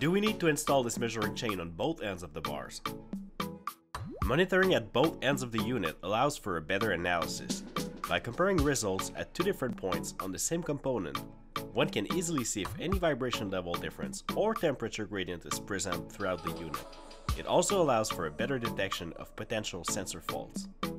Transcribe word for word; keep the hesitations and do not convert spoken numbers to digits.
Do we need to install this measuring chain on both ends of the bars? Monitoring at both ends of the unit allows for a better analysis. By comparing results at two different points on the same component, one can easily see if any vibration level difference or temperature gradient is present throughout the unit. It also allows for a better detection of potential sensor faults.